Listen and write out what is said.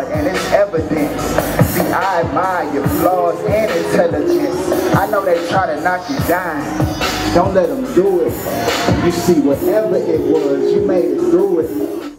and it's evident. See, I admire your flaws and intelligence. I know they try to knock you down. Don't let them do it. You see, whatever it was, you made it through it.